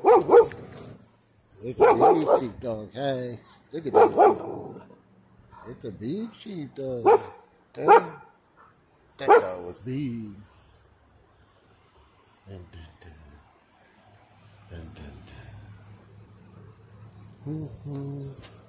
It's a big sheepdog, hey. Look at that. It's a big sheepdog. That dog was big. Dun, dun, dun. Dun, dun, dun.